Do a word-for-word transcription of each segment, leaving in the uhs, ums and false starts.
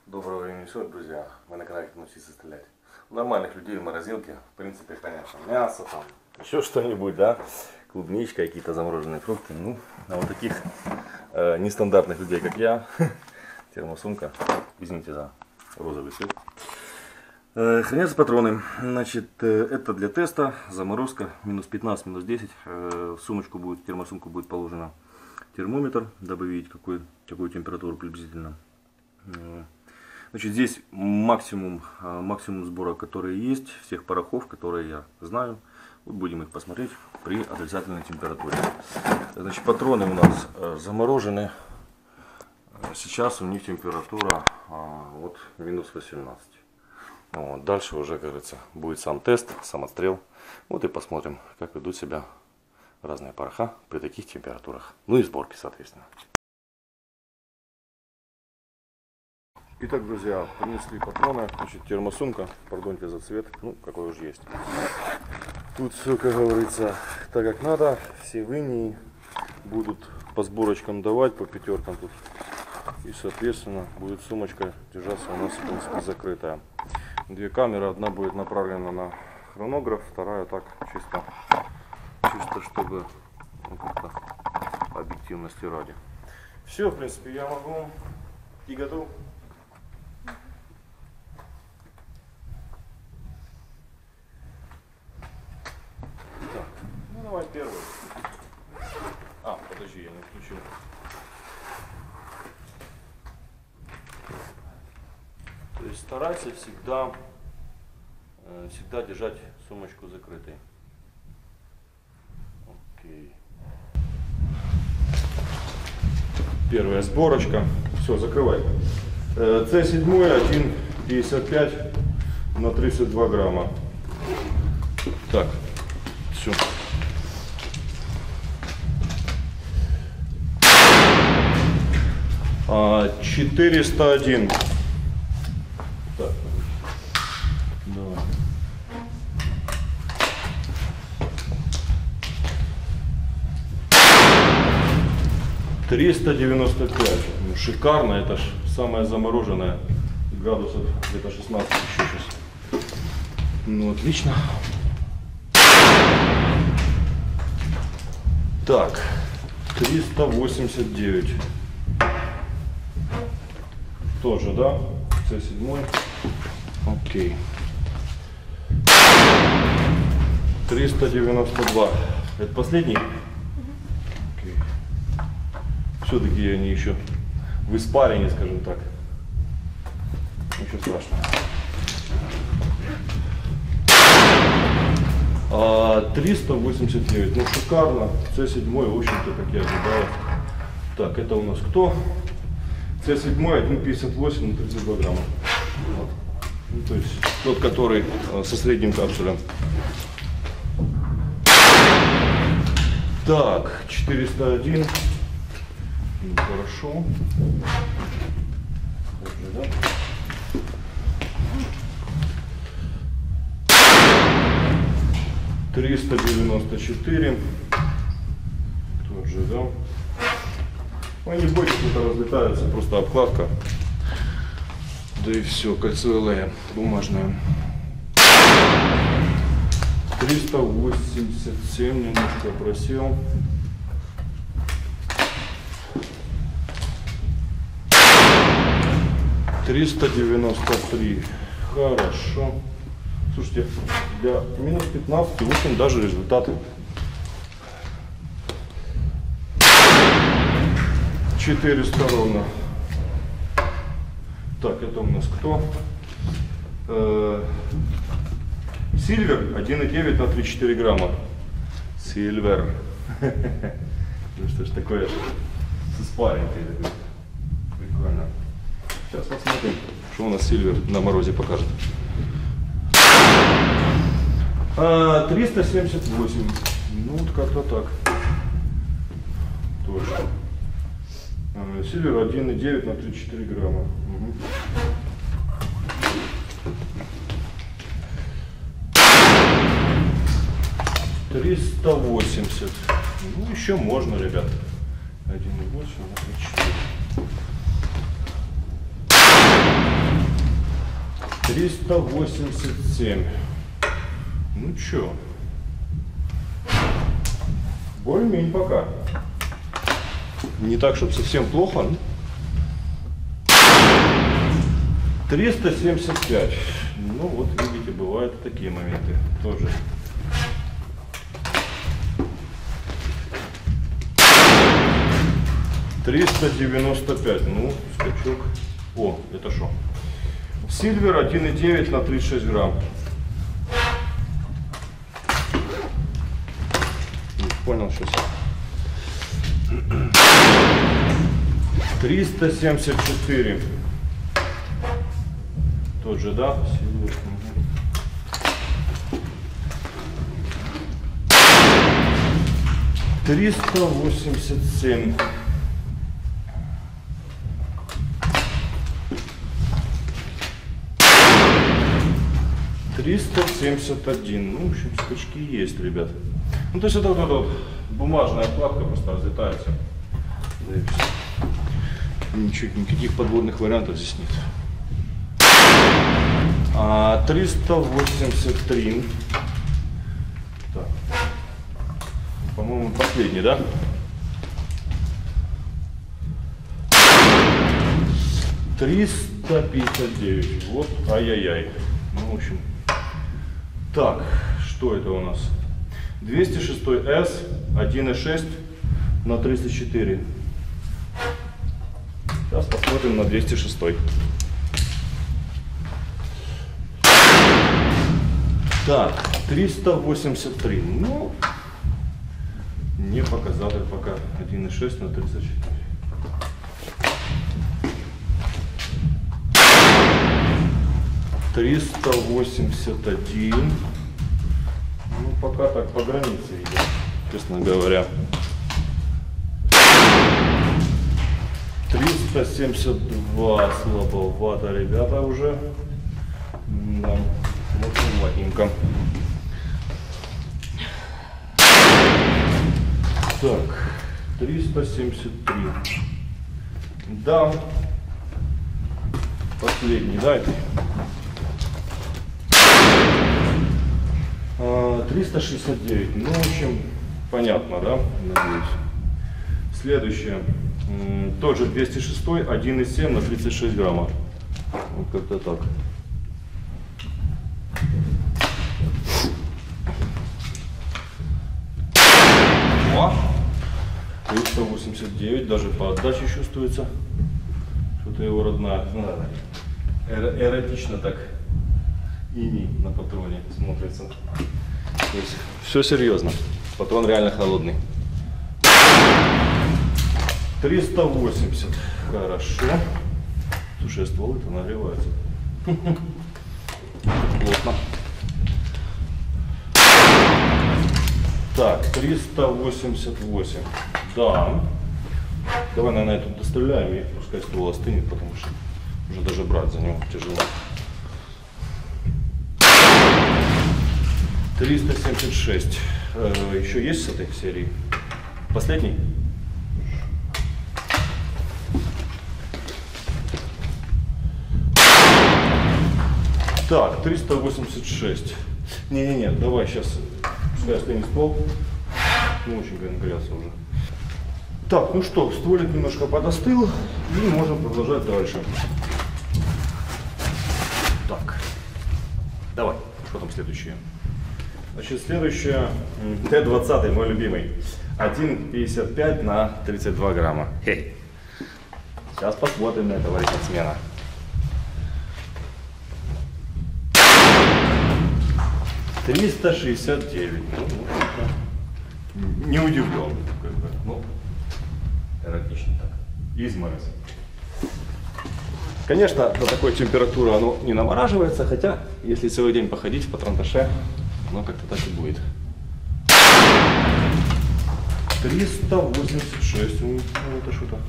Доброго времени суток, друзья. Мы на канале научиться стрелять. У нормальных людей в морозилке, в принципе, конечно, мясо, там, еще что-нибудь, да, клубничка, какие-то замороженные фрукты. Ну, а вот таких э, нестандартных людей, как я, термосумка, извините за розовый цвет. Э, хранятся патроны. Значит, э, это для теста, заморозка, минус пятнадцать, минус десять. Э, в сумочку будет, в термосумку будет положено термометр, дабы видеть, какой, какую температуру приблизительно. Значит, здесь максимум, максимум сбора, которые есть, всех порохов, которые я знаю. Вот будем их посмотреть при отрицательной температуре. Значит, патроны у нас заморожены. Сейчас у них температура вот минус восемнадцать. Вот. Дальше уже, как говорится, будет сам тест, сам отстрел. Вот и посмотрим, как ведут себя разные пороха при таких температурах. Ну и сборки, соответственно. Итак, друзья, принесли патроны, значит, термосумка, пардоньте за цвет, ну, какой уж есть. Тут все, как говорится, так как надо, все линии будут по сборочкам давать, по пятеркам тут. И, соответственно, будет сумочка держаться у нас, в принципе, закрытая. Две камеры, одна будет направлена на хронограф, вторая так, чисто, чисто чтобы, ну, как-то объективности ради. Все, в принципе, я могу и готов. Давай первый. А, подожди, я не включил. То есть старайся всегда, всегда держать сумочку закрытой. Окей. Первая сборочка. Все, закрывай. С семь один пятьдесят пять на тридцать два грамма. Так, все. четыреста один. Так. Давай. триста девяносто пять. Ну, шикарно, это ж самое замороженное. Градусов где-то шестнадцать еще сейчас. Ну, отлично. Так, триста восемьдесят девять. Тоже, да? С семь. Окей. триста девяносто два. Это последний? Окей. Все-таки они еще в испарине, скажем так. Ничего страшного. А, триста восемьдесят девять. Ну, шикарно. С семь, в общем-то, как я ожидал. Так, это у нас кто? С семь один пятьдесят восемь на тридцать два грамма. Вот. Ну, то есть тот, который э, со средним капсулем. Так, четыреста один. Ну, хорошо. Тоже, да? триста девяносто четыре. Тот же, да? Ну, не бойтесь, это разлетается, просто обкладка. Да и все, кольцо эл бумажное. триста восемьдесят семь, немножко просел. триста девяносто три. Хорошо. Слушайте, для минус пятнадцать очень даже результаты. четыреста ровно. Так, это у нас кто? Сильвер один и девять на тридцать четыре грамма. Сильвер. Ну что ж такое, с испаренкой. Прикольно. Сейчас посмотрим, что у нас Сильвер на морозе покажет. триста семьдесят восемь. Ну вот как-то так. Точно. Сильвер один и девять на тридцать четыре грамма. Угу. триста восемьдесят. Ну, еще можно, ребят. один и восемь на тридцать четыре. триста восемьдесят семь. Ну чё? Более-менее пока. Не так, чтобы совсем плохо. триста семьдесят пять. Ну вот видите, бывают такие моменты тоже. триста девяносто пять. Ну, скачок. О, это что? Сильвер один и девять на тридцать шесть грамм. Не понял сейчас. триста семьдесят четыре. Тот же, да? Сильвер. триста восемьдесят семь. триста семьдесят один. Ну, в общем, скачки есть, ребят. Ну, то есть это вот эта вот бумажная обкладка просто разлетается. Да и все. Ничего, никаких подводных вариантов здесь нет. А, триста восемьдесят три. Так. По-моему, последний, да? триста пятьдесят девять. Вот, ай-яй-яй. Ну, в общем. Так, что это у нас? двести шесть эс, один и шесть на тридцать четыре. Сейчас посмотрим на двести шесть. Так, триста восемьдесят три. Ну, не показатель пока. один и шесть на тридцать четыре. триста восемьдесят один. Ну, пока так по границе идет, честно говоря. триста семьдесят два. Слабовато, ребята, уже. Да, вот слабенько. Так, триста семьдесят три. Да. Последний, да, это? триста шестьдесят девять. Ну, в общем, понятно, да? Надеюсь. Следующее. Тот же двести шесть, один и семь на тридцать шесть граммов. Вот как-то так. О! триста восемьдесят девять. Даже по отдаче чувствуется. Что-то его родная. Эро эротично так. Ини на патроне смотрится. То есть все серьезно. Патрон реально холодный. триста восемьдесят. Хорошо. Слушай, стволы-то нагреваются. Плотно. Так, триста восемьдесят восемь. Да. Давай, наверное, тут достреляем и пускай ствол остынет, потому что уже даже брать за него тяжело. триста семьдесят шесть. Э, еще есть с этой серии? Последний? Так, триста восемьдесят шесть. Не-не-не, давай сейчас, пускай остынет ствол. Ну, очень нагрелся уже. Так, ну что, стволик немножко подостыл, и можем продолжать дальше. Так, давай, что там следующее? Значит, следующее, Т двадцать, мой любимый. один пятьдесят пять на тридцать два грамма. Хей. Сейчас посмотрим на этого рекордсмена. триста шестьдесят девять. Ну, не удивлен. Как бы. Ну, эротично так. Изморозь. Конечно, до такой температуры оно не намораживается, хотя, если целый день походить в патронташе, оно как-то так и будет. триста восемьдесят шесть. Ну, это что-то.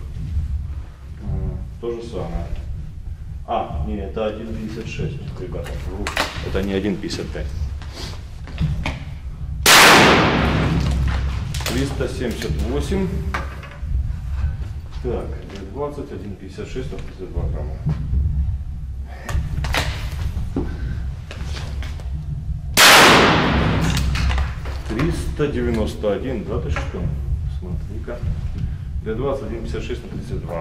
То же самое. А, не, это один пятьдесят шесть, ребята. Это не один пятьдесят пять. триста семьдесят восемь. Так, двадцать, один пятьдесят шесть на тридцать два грамма. триста девяносто один, да ты что? Смотри-ка. Д двадцать один пятьдесят шесть на тридцать два.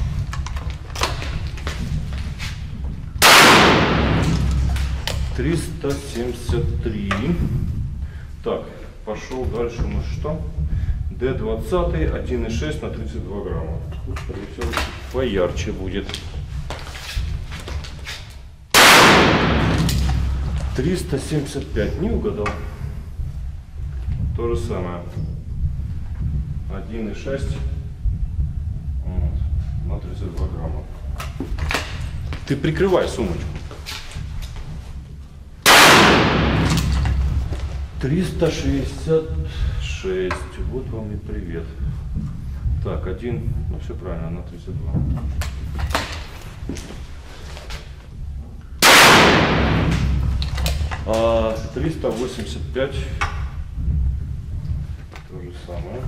триста семьдесят три. Так, пошел дальше у нас что? Д двадцать один и шесть на тридцать два грамма. Тут поярче будет. триста семьдесят пять. Не угадал. То же самое. один и шесть вот, на тридцать два грамма. Ты прикрывай сумочку. триста шестьдесят шесть. Вот вам и привет. Так, один. Ну все правильно, на тридцать два. А триста восемьдесят пять. То же самое.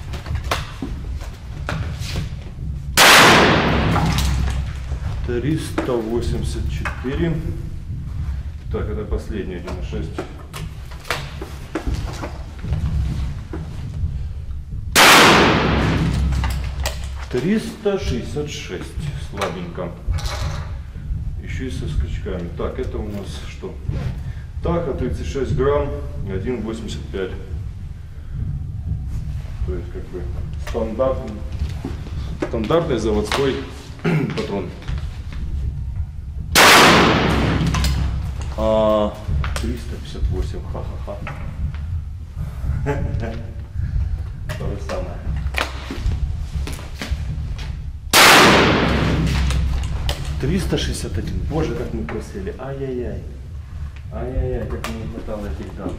триста восемьдесят четыре. Так, это последний, один и шесть. триста шестьдесят шесть. Слабенько. Еще и со скачками. Так, это у нас что? Таха тридцать шесть грамм, один восемьдесят пять. То есть как бы стандартный, стандартный заводской патрон. А, триста пятьдесят восемь, ха-ха-ха. То же самое. триста шестьдесят один. Боже, как мы просели. Ай-яй-яй. Ай-яй-яй, как мне не хватало этих данных.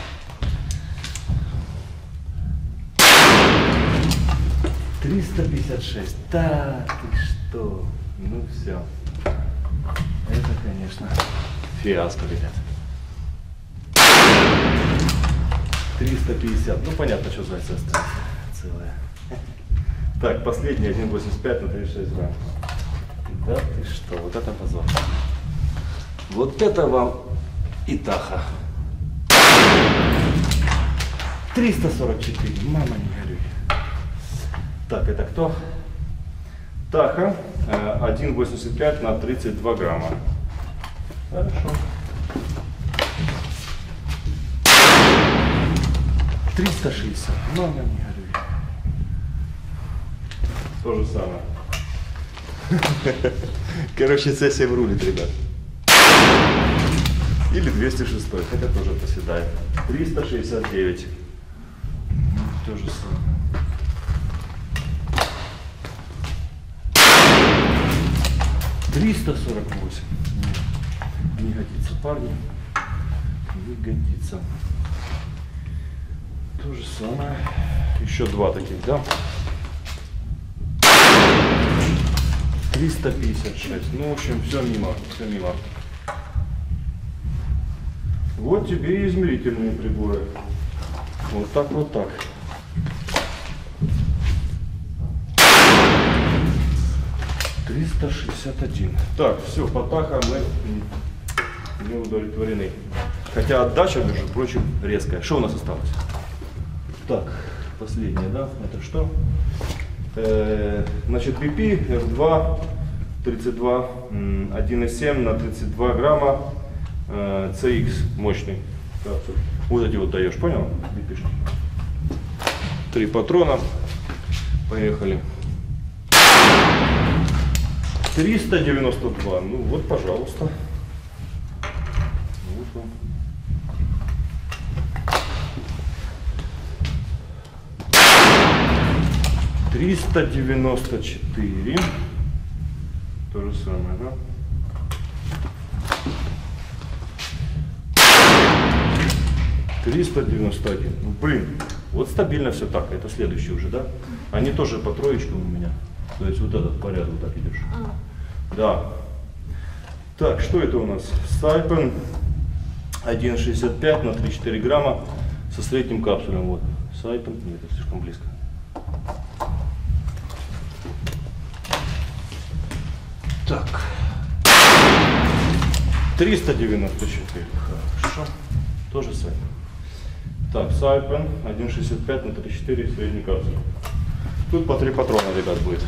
триста пятьдесят шесть. Да, ты что? Ну все. Это, конечно, фиаско, ребят. триста пятьдесят. Ну, понятно, что зайца осталось. Целая. Так, последний один восемьдесят пять на тридцать шесть грамм. Да ты что? Вот это позор. Вот это вам и Таха. триста сорок четыре. Мама, не горюй. Так, это кто? Таха один восемьдесят пять на тридцать два грамма. Хорошо. триста шестьдесят. Мама, не горюй. То же самое. Короче, С семь рулит, ребят. Или двести шесть, хотя тоже проседает. триста шестьдесят девять. То же самое. триста сорок восемь. Не годится, парни. Не годится. То же самое. Еще два таких, да? триста пятьдесят шесть. Ну, в общем, все мимо. Все мимо. Вот тебе и измерительные приборы. Вот так, вот так. триста шестьдесят один. Так, все, по Таха мы не удовлетворены. Хотя отдача, между прочим, резкая. Что у нас осталось? Так, последнее, да? Это что? Э, значит, би пи эр два тридцать два, один и семь на тридцать два грамма. си икс мощный. Вот эти вот даешь, понял? би пи-шки. Три патрона. Поехали. триста девяносто два. Ну вот, пожалуйста. Вот он. триста девяносто четыре. То же самое, да? триста девяносто один. Ну, блин, вот стабильно все так. Это следующий уже, да? Они тоже по троечкам у меня. То есть вот этот по ряду так идешь. А. Да. Так, что это у нас? Сайпен один шестьдесят пять на три-четыре грамма со средним капсулем. Вот. Сайпен. Нет, это слишком близко. Так. триста девяносто четыре. Хорошо. Тоже Сайпен. Так, Сайпен один шестьдесят пять на тридцать четыре средний капсуль. Тут по три патрона, ребят, будет.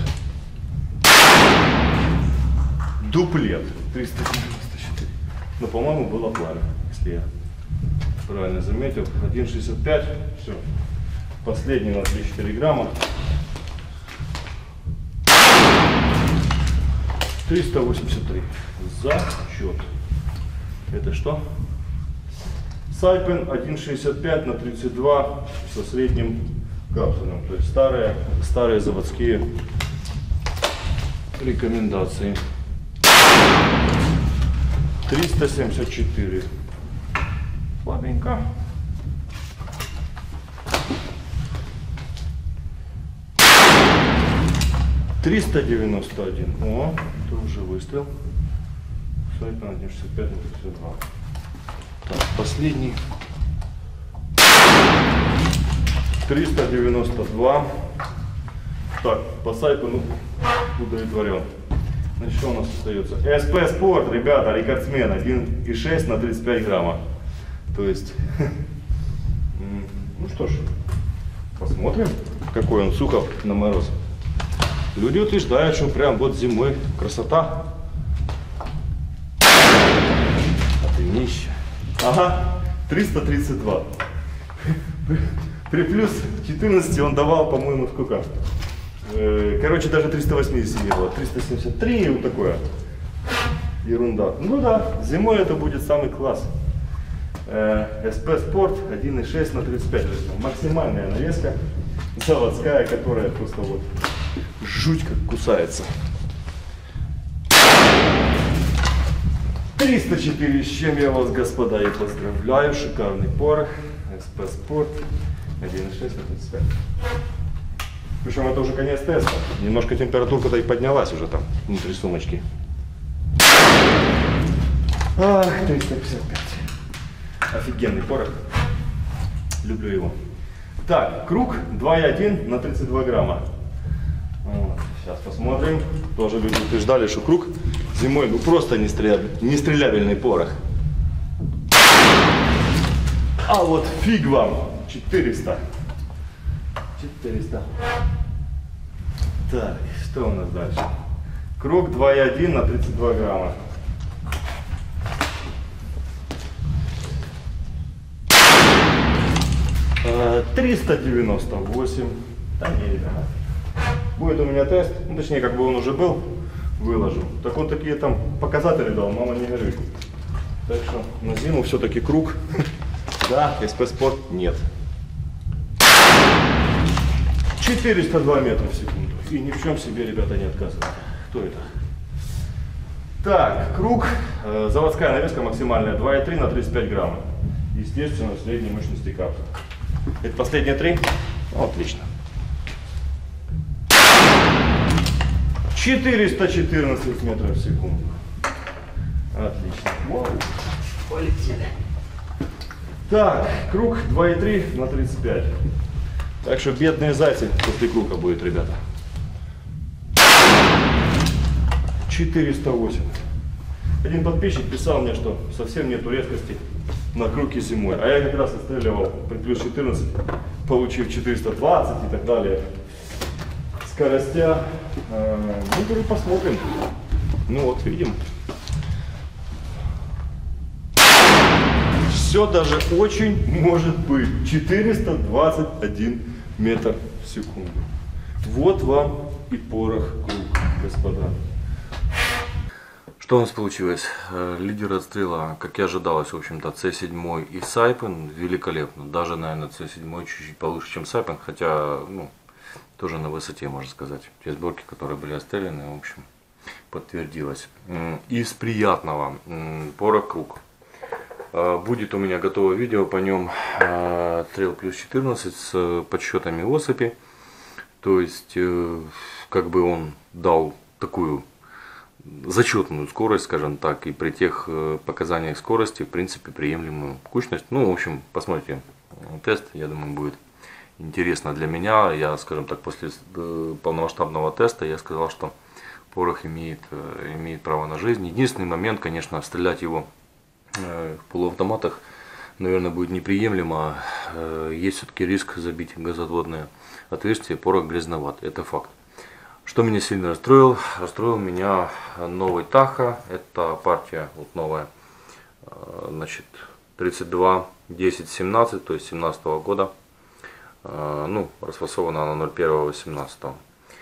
Дуплет триста девяносто четыре. Но, по-моему, было пламя, если я правильно заметил. один шестьдесят пять. Все. Последний на тридцать четыре грамма. триста восемьдесят три. Зачет. Это что? Сайпен один шестьдесят пять на тридцать два со средним капсулем. То есть старые, старые заводские рекомендации. триста семьдесят четыре. Слабенько. триста девяносто один. О, тоже выстрел. Сайпен один шестьдесят пять на тридцать два. Так, последний. триста девяносто два. Так, по Сайпену удовлетворен. Значит, что у нас остается? эс пэ Sport, ребята, рекордсмен. один и шесть на тридцать пять грамма. То есть, ну что ж, посмотрим, какой он Сухов на мороз. Люди утверждают, что прям вот зимой красота. А ты нищий. Ага, триста тридцать два. При плюс четырнадцати он давал, по-моему, сколько? Короче, даже триста восемьдесят не было. триста семьдесят три и вот такое. Ерунда. Ну да, зимой это будет самый класс. эс пэ Sport один и шесть на тридцать пять. Максимальная навеска. Заводская, которая просто вот жуть как кусается. триста четыре, с чем я вас, господа, и поздравляю. Шикарный порох. эс пэ Sport один и шесть на тридцать пять. Причем это уже конец теста. Немножко температурка-то и поднялась уже там, внутри сумочки. Ах, триста пятьдесят пять. Офигенный порох. Люблю его. Так, круг два и один на тридцать два грамма. Вот. Сейчас посмотрим. Тоже люди утверждали, что круг зимой ну просто нестрелябельный порох. А вот фиг вам. четыреста. четыреста. Так, что у нас дальше? Круг два и один на тридцать два грамма. триста девяносто восемь. Да не, ребята. Будет у меня тест, ну, точнее, как бы он уже был, выложу. Так он такие там показатели дал, мама не горюй. Так что на зиму все-таки круг. Да, эс пэ Sport нет. четыреста два метра в секунду. И ни в чем себе, ребята, не отказывают. Кто это? Так, круг. Э, заводская навеска максимальная два и три на тридцать пять грамма. Естественно, средней мощности капсулы. Это последние три? Ну, отлично. четыреста четырнадцать метров в секунду. Отлично. Вау. Полетели. Так, круг два и три на тридцать пять. Так что бедные зайцы после круга будет, ребята. четыреста восемь. Один подписчик писал мне, что совсем нету резкости на круге зимой. А я как раз отстреливал при плюс четырнадцать, получив четыреста двадцать и так далее. Скоростя. Ну, тоже посмотрим. Ну вот, видим. Все даже очень может быть. четыреста двадцать один метр в секунду. Вот вам и порох круг, господа. Что у нас получилось? Лидер отстрела, как и ожидалось, в общем-то, си семь и Сайпен великолепно. Даже, наверное, си семь чуть-чуть получше, чем Сайпен, хотя, ну, тоже на высоте, можно сказать. Те сборки, которые были отстреляны, в общем, подтвердилось. Из приятного порох круг. Будет у меня готовое видео по нем, Trail плюс четырнадцать с подсчетами осыпи. То есть, как бы он дал такую зачетную скорость, скажем так, и при тех показаниях скорости, в принципе, приемлемую кучность. Ну, в общем, посмотрите тест, я думаю, будет интересно для меня. Я, скажем так, после полномасштабного теста я сказал, что порох имеет, имеет право на жизнь. Единственный момент, конечно, стрелять его в полуавтоматах наверное, будет неприемлемо. Есть все-таки риск забить газоотводное отверстие, порох грязноват, это факт. Что меня сильно расстроил? Расстроил меня новый Таха, это партия вот новая, значит, тридцать два десять семнадцать, то есть семнадцатого года, ну, расфасована она ноль первого восемнадцатого.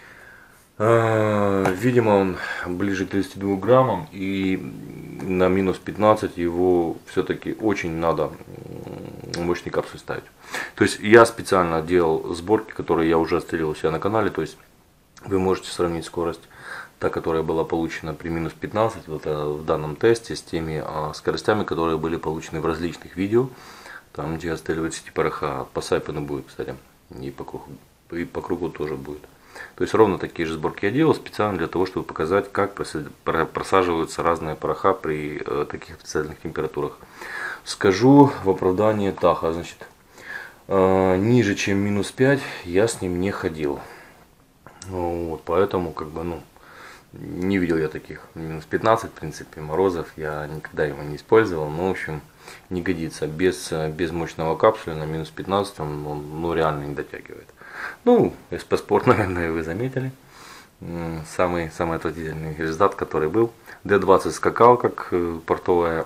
Видимо, он ближе к тридцати двум граммам, и на минус пятнадцать его все-таки очень надо мощный капсуль ставить. То есть я специально делал сборки, которые я уже отстрелил у себя на канале. То есть вы можете сравнить скорость, та, которая была получена при минус пятнадцать вот, в данном тесте, с теми скоростями, которые были получены в различных видео, там где отстреливаются эти пороха. По Сайпену будет, кстати, и по кругу, и по кругу тоже будет. То есть ровно такие же сборки я делал специально для того, чтобы показать, как просаживаются разные пороха при таких специальных температурах. Скажу в оправдании Таха, значит, ниже чем минус пять я с ним не ходил. Вот, поэтому как бы, ну, не видел я таких. минус пятнадцать, в принципе, морозов, я никогда его не использовал. Но, в общем, не годится. Без, без мощного капсуля на минус пятнадцать он, он ну, реально не дотягивает. Ну, эс пэ Sport, наверное, вы заметили. Самый, самый отвратительный результат, который был. дэ двадцать скакал, как портовая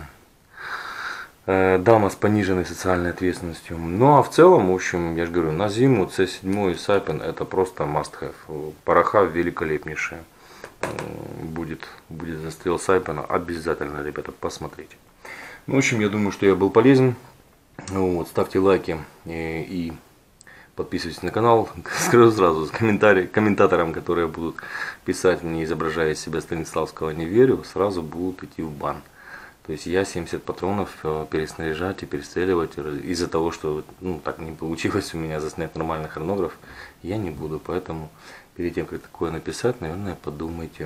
дама с пониженной социальной ответственностью. Ну, а в целом, в общем, я же говорю, на зиму си семь и Сайпен это просто must have. Пороха великолепнейшие. Будет, будет застрел Сайпена. Обязательно, ребята, посмотрите. В общем, я думаю, что я был полезен. Вот, ставьте лайки и, и подписывайтесь на канал. Скажу сразу, с комментарием, комментаторам, которые будут писать мне, изображая из себя Станиславского не верю, сразу будут идти в бан. То есть я семьдесят патронов переснаряжать и перестреливать из-за того, что ну, так не получилось у меня заснять нормальный хронограф, я не буду. Поэтому перед тем, как такое написать, наверное, подумайте,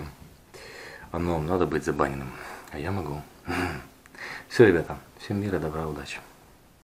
оно вам надо быть забаненным. А я могу. Все, ребята, всем мира, добра, удачи.